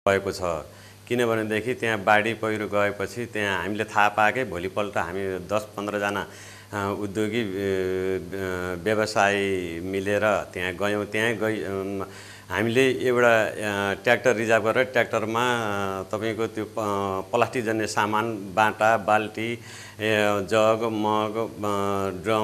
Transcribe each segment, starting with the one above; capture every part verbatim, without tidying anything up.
भएको छ। किनभनेदेखि त्यहाँ बाढी पहिरो गएपछि त्यहाँ हामीले थाहा पाएकै भोलिपल्ट हामी दस पन्ध्र जना उद्योगी व्यवसायी मिलेर त्यहाँ गयौँ। त्यहाँ गइ हामीले एउटा ट्र्याक्टर रिजर्भ गरेर ट्र्याक्टरमा तपाईको त्यो प्लास्टिक जन्य सामान बाटा बाल्टी जग मग ड्रम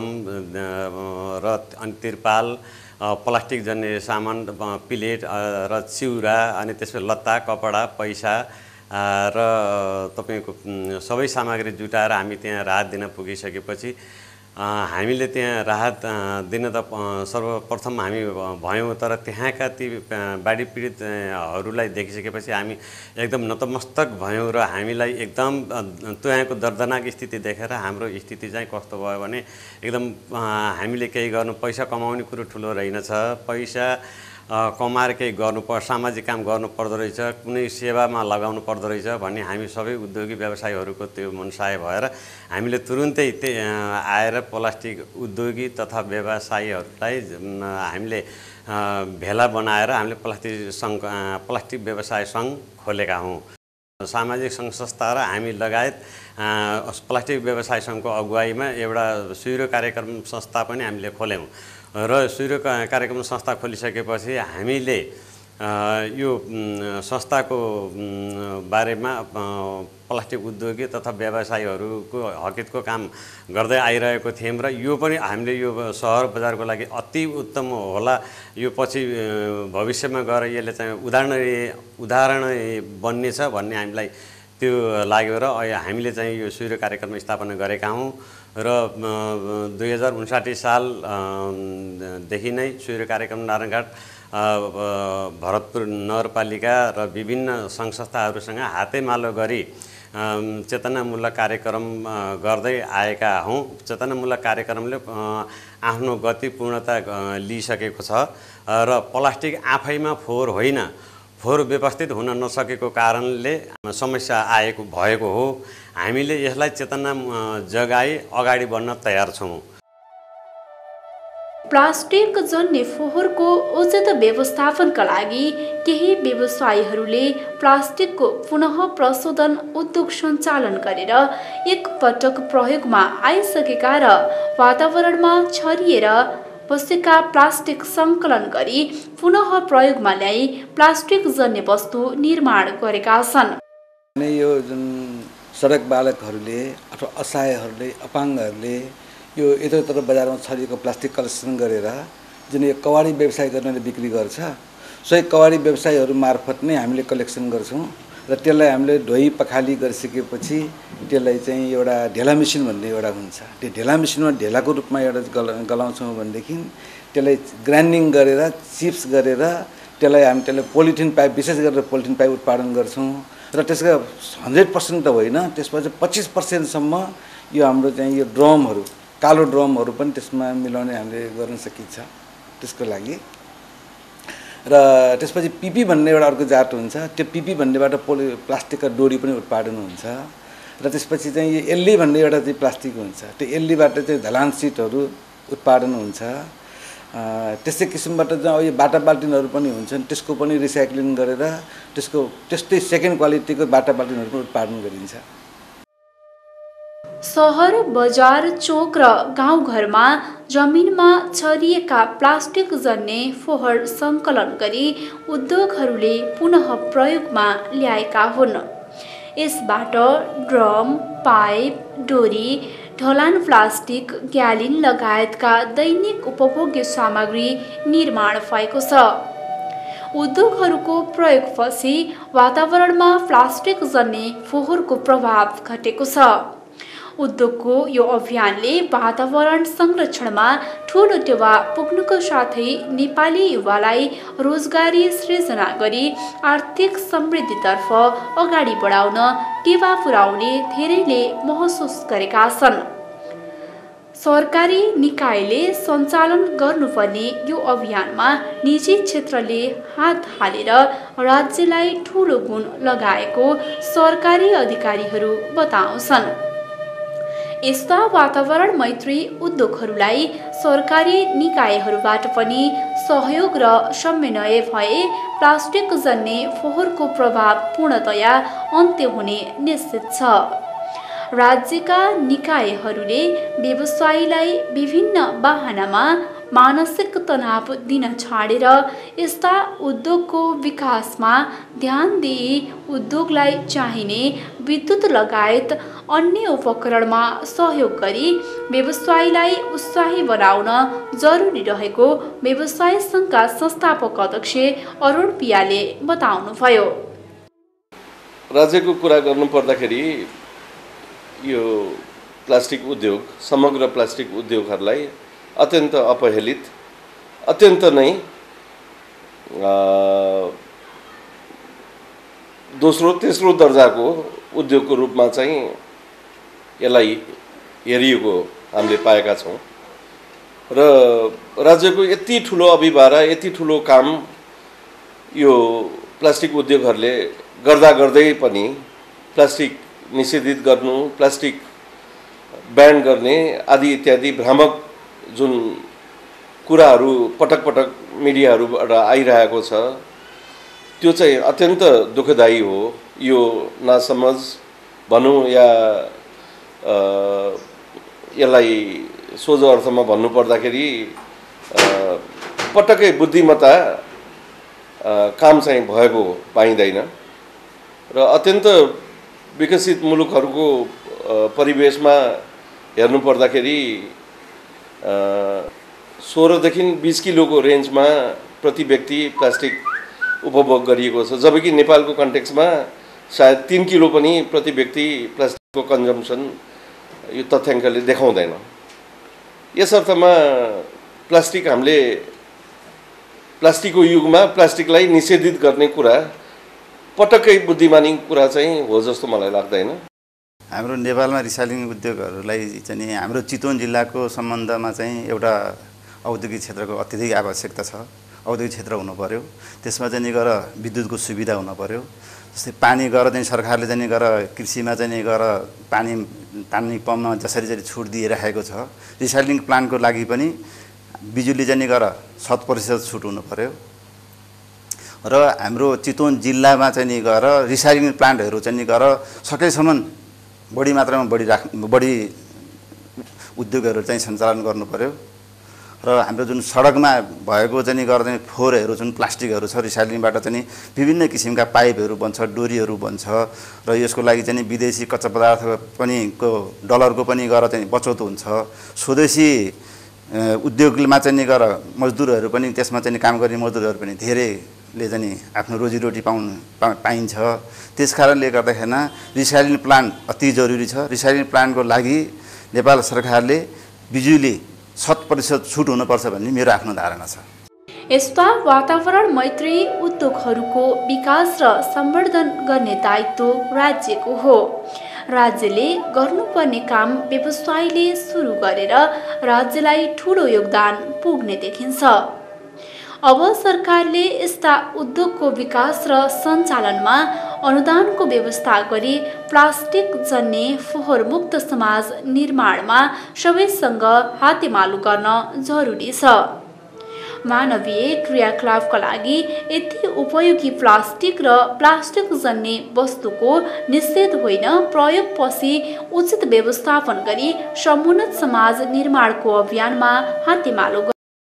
र अनि तिरपाल प्लास्टिक जन्य सामान प्लेट र चिउरा अनि त्यसपछि लत्ता कपडा पैसा र तपाईको सबै सामग्री जुटाएर हामी त्यहाँ राहत दिन पुगिसकेपछि हामीले त्यहाँ राहत दिन त सर्वप्रथम हामी भयौँ। तर त्यहाँका ती बाढी पीडितहरूलाई देखिसकेपछि हामी एकदम नतमस्तक भयौँ र हामीलाई एकदम त्यहाँको दर्दनाक स्थिति देखेर हाम्रो स्थिति चाहिँ कस्तो भयो भने एकदम हामीले केही गर्नु पैसा कमाउने कुरो ठुलो रहेनछ। पैसा कमाएर केही गर्नु पर्छ सामाजिक काम गर्नु पर्दो रहेछ कुनै सेवामा लगाउनु पर्दो रहेछ भन्ने हामी सबै उद्योगी व्यवसायीहरूको त्यो मनसाय भएर हामीले तुरुन्तै आएर प्लास्टिक उद्योगी तथा व्यवसायीहरूलाई हामीले भेला बनाएर हामीले प्लास्टिक सङ्घ प्लास्टिक व्यवसाय सङ्घ खोलेका हौँ। सामाजिक सङ्घ संस्था र हामी लगायत प्लास्टिक व्यवसाय सङ्घको अगुवाईमा एउटा सुइरो कार्यक्रम संस्था पनि हामीले खोल्यौँ र सुइरो कार्यक्रम संस्था खोलिसकेपछि हामीले यो संस्थाको बारेमा प्लास्टिक उद्योगी तथा व्यवसायीहरूको हकितको काम गर्दै आइरहेको थियौँ र यो पनि हामीले यो सहर बजारको लागि अति उत्तम होला। यो पछि भविष्यमा गएर यसले चाहिँ उदाहरण उदाहरण बन्नेछ भन्ने हामीलाई त्यो लाग्यो र हामीले चाहिँ यो सुइरो कार्यक्रम स्थापना गरेका हौँ र दुई हजार उन्साठी सालदेखि नै सुइरो कार्यक्रम नारायणघाट भरतपुर नगरपालिका र विभिन्न सङ्घ संस्थाहरूसँग हातेमालो गरी चेतनामूलक कार्यक्रम गर्दै आएका हौँ। चेतनामूलक कार्यक्रमले आफ्नो गति पूर्णता लिइसकेको छ र प्लास्टिक आफैमा फोहोर होइन फोहोर व्यवस्थित हुन नसकेको कारणले समस्या आएको भएको हो। हामीले यसलाई चेतना जगाई अगाडि बढ्न तयार छौँ। प्लास्टिक जन्य फोहोरको उचित व्यवस्थापनका लागि केही व्यवसायीहरूले प्लास्टिकको पुनः प्रशोधन उद्योग सञ्चालन गरेर एक पटक प्रयोगमा आइसकेका र वातावरणमा छरिएर बसेका प्लास्टिक सङ्कलन गरी पुनः प्रयोगमा ल्याई प्लास्टिक जन्य वस्तु निर्माण गरेका छन्। यो जुन सडक बालकहरूले अथवा असहायहरूले अपाङ्गहरूले यो यताउता बजारमा छरिएको प्लास्टिक कलेक्सन गरेर जुन यो कवाडी व्यवसाय गर्ने बिक्री गर्छ सोही कवाडी व्यवसायीहरू मार्फत नै हामीले कलेक्सन गर्छौँ र त्यसलाई हामीले धोई पखाली गरिसकेपछि त्यसलाई चाहिँ एउटा ढेला मेसिन भन्ने एउटा हुन्छ। त्यो ढेला मेसिनमा ढेलाको रूपमा एउटा गलाउँछौँ भनेदेखि त्यसलाई ग्राइन्डिङ गरेर चिप्स गरेर त्यसलाई हामी त्यसलाई पोलिथिन पाइप विशेष गरेर पोलिथिन पाइप उत्पादन गर्छौँ र त्यसको हन्ड्रेड पर्सेन्ट त होइन त्यसपछि पच्चिस पर्सेन्टसम्म यो हाम्रो चाहिँ यो ड्रमहरू कालो ड्रमहरू पनि त्यसमा मिलाउने हामीले गर्न सकिन्छ। त्यसको लागि र त्यसपछि पिपी भन्ने एउटा अर्को जात हुन्छ त्यो पिपी भन्नेबाट पोलि प्लास्टिकका डोरी पनि उत्पादन हुन्छ र त्यसपछि चाहिँ यो एल्ली भन्ने एउटा चाहिँ प्लास्टिक हुन्छ त्यो एल्लीबाट चाहिँ धलान सिटहरू उत्पादन हुन्छ। त्यस्तै किसिमबाट चाहिँ यो बाटा बाल्टिनहरू पनि हुन्छन् त्यसको पनि रिसाइक्लिङ गरेर त्यसको त्यस्तै सेकेन्ड क्वालिटीको बाटा बाल्टिनहरू पनि उत्पादन गरिन्छ। सहर बजार चोक र गाउँघरमा जमिनमा छरिएका प्लास्टिक जन्य फोहोर सङ्कलन गरी उद्योगहरूले पुनः प्रयोगमा ल्याएका हुन्। यसबाट ड्रम पाइप डोरी ढलान प्लास्टिक ग्यालिन लगायतका दैनिक उपभोग्य सामग्री निर्माण भएको छ। उद्योगहरूको प्रयोगपछि वातावरणमा प्लास्टिक जन्य फोहोरको प्रभाव घटेको छ। उद्योगको यो अभियानले वातावरण संरक्षणमा ठूलो टेवा पुग्नुको साथै नेपाली युवालाई रोजगारी सृजना गरी आर्थिक समृद्धितर्फ अगाडि बढाउन टेवा पुर्याउने धेरैले महसुस गरेका छन्। सरकारी निकायले सञ्चालन गर्नुपर्ने यो अभियानमा निजी क्षेत्रले हात हालेर राज्यलाई ठूलो गुण लगाएको सरकारी अधिकारीहरू बताउँछन्। यस्ता वातावरण मैत्री उद्योगहरूलाई सरकारी निकायहरूबाट पनि सहयोग र समन्वय भए प्लास्टिक जन्य फोहोरको प्रभाव पूर्णतया अन्त्य हुने निश्चित छ। राज्यका निकायहरूले व्यवसायीलाई विभिन्न बहानामा मानसिक तनाव दिन छाडेर यस्ता उद्योगको विकासमा ध्यान दिई उद्योगलाई चाहिने विद्युत लगायत अन्य उपकरणमा सहयोग गरी व्यवसायीलाई उत्साही बनाउन जरुरी रहेको व्यवसाय सङ्घका संस्थापक अध्यक्ष अरुण पियाले बताउनुभयो। राज्यको कुरा गर्नु पर्दाखेरि यो प्लास्टिक उद्योग समग्र प्लास्टिक उद्योगहरूलाई अत्यन्त अपहेलित अत्यन्त नै दोस्रो तेस्रो दर्जाको उद्योगको रूपमा चाहिँ यसलाई हेरिएको हामीले पाएका छौँ र राज्यको यति ठुलो अभिभारा यति ठुलो काम यो प्लास्टिक उद्योगहरूले गर्दा गर्दै पनि प्लास्टिक निषेधित गर्नु प्लास्टिक ब्यान गर्ने आदि इत्यादि भ्रामक जुन कुराहरू पटक पटक मिडियाहरूबाट आइरहेको छ त्यो चाहिँ अत्यन्त दुःखदायी हो। यो नासमझ भनौँ या यसलाई सोझो अर्थमा भन्नुपर्दाखेरि पटक्कै बुद्धिमत्ता काम चाहिँ भएको पाइँदैन र अत्यन्त विकसित मुलुकहरूको परिवेशमा हेर्नु पर्दाखेरि सोह्रदेखि बिस किलोको रेन्जमा प्रति व्यक्ति प्लास्टिक उपभोग गरिएको छ, जबकि नेपालको कन्टेक्स्टमा सायद तीन किलो पनि प्रति व्यक्ति प्लास्टिकको कन्जम्सन यो तथ्याङ्कले देखाउँदैन। यस अर्थमा प्लास्टिक हामीले प्लास्टिकको युगमा प्लास्टिकलाई निषेधित गर्ने कुरा पटक्कै बुद्धिमानी कुरा चाहिँ हो जस्तो मलाई लाग्दैन। हाम्रो नेपालमा रिसाइक्लिङ उद्योगहरूलाई चाहिँ हाम्रो चितवन जिल्लाको सम्बन्धमा चाहिँ एउटा औद्योगिक क्षेत्रको अत्यधिक आवश्यकता छ। औद्योगिक क्षेत्र हुनु पर्यो, त्यसमा चाहिँ गएर विद्युतको सुविधा हुनु पर्यो। जस्तै पानी गएर चाहिँ सरकारले चाहिँ गएर कृषिमा चाहिँ गएर पानी पानी पम्पमा जसरी चाहिँ छुट दिइराखेको छ, रिसाइक्लिङ प्लान्टको लागि पनि बिजुली चाहिँ गएर शत प्रतिशत छुट हुनु पर्यो र हाम्रो चितवन जिल्लामा चाहिँ गएर रिसाइक्लिङ प्लान्टहरू चाहिँ गएर सकेसम्म बढी मात्रामा बढी राख बढी उद्योगहरू चाहिँ सञ्चालन गर्नु पर्यो र हाम्रो जुन सडकमा भएको चाहिँ गरेर चाहिँ फोहोरहरू जुन प्लास्टिकहरू छ रिसाइक्लिङबाट चाहिँ विभिन्न किसिमका पाइपहरू बन्छ, डोरीहरू बन्छ र यसको लागि चाहिँ विदेशी कच्चा पदार्थ पनि को डलरको पनि गरेर चाहिँ बचत हुन्छ। स्वदेशी उद्योगमा चाहिँ गएर मजदुरहरू पनि त्यसमा चाहिँ काम गर्ने मजदुरहरू पनि धेरैले चाहिँ आफ्नो रोजीरोटी पाउनु पाइन्छ। त्यस कारणले गर्दाखेरि रिसाइक्लिङ प्लान्ट अति जरुरी छ। रिसाइक्लिङ प्लान्टको लागि नेपाल सरकारले बिजुली शत प्रतिशत छुट हुनुपर्छ भन्ने मेरो आफ्नो धारणा छ। यस्ता वातावरण मैत्री उद्योगहरूको विकास र सम्वर्धन गर्ने दायित्व राज्यको हो। राज्यले गर्नुपर्ने काम व्यवसायले सुरु गरेर राज्यलाई ठूलो योगदान पुग्ने देखिन्छ। अब सरकारले यस्ता उद्योगको विकास र सञ्चालनमा अनुदानको व्यवस्था गरी प्लास्टिक जन्य फोहोर मुक्त समाज निर्माणमा सबैसँग हातेमालो गर्न जरुरी छ। मानवीय क्रियाकलापका लागि यति उपयोगी प्लास्टिक र प्लास्टिक जन्य वस्तुको निषेध होइन, प्रयोगपछि उचित व्यवस्थापन गरी समुन्नत समाज निर्माणको अभियानमा हातेमालो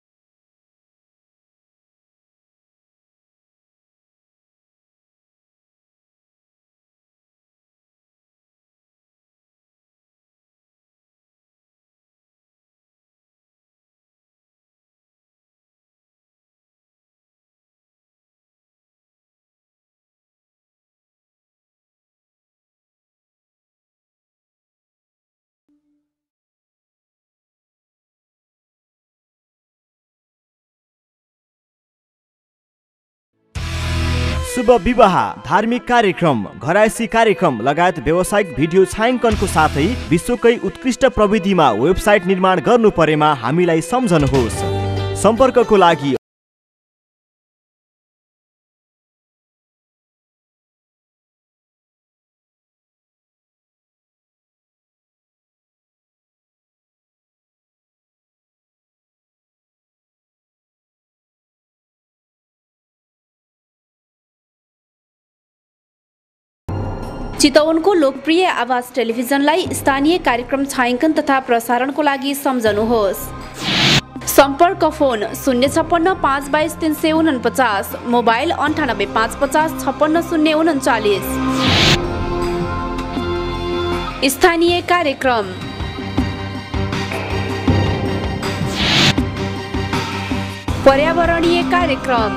शुभ विवाह, धार्मिक कार्यक्रम, घरायसी कार्यक्रम लगायत व्यावसायिक भिडियो छायाङ्कनको साथै विश्वकै उत्कृष्ट प्रविधिमा वेबसाइट निर्माण गर्नु परेमा हामीलाई सम्झनुहोस्। सम्पर्कको लागि चितवनको लोकप्रिय आवाज टेलिभिजनलाई स्थानीय कार्यक्रम छायाङ्कन तथा प्रसारणको लागि सम्झनुहोस्। सम्पर्क फोन शून्य छप्पन्न पाँच बाइस तिन सय उनपचास, मोबाइल अन्ठानब्बे पाँच पचास छप्पन्न शून्य उन्चालिस। स्थानीय कार्यक्रम पर्यावरणीय कार्यक्रम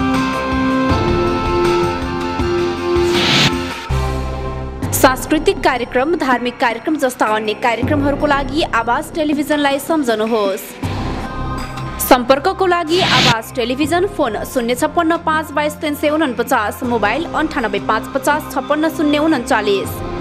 सांस्कृतिक कार्यक्रम धार्मिक कार्यक्रम जस्ता अन्य कार्यक्रमहरूको लागि आवाज टेलिभिजनलाई सम्झनुहोस्। सम्पर्कको लागि आवाज टेलिभिजन फोन शून्य छप्पन्न पाँच बाइस तिन सय उनपचास, मोबाइल अन्ठानब्बे पाँच पचास छप्पन्न शून्य उन्चालिस।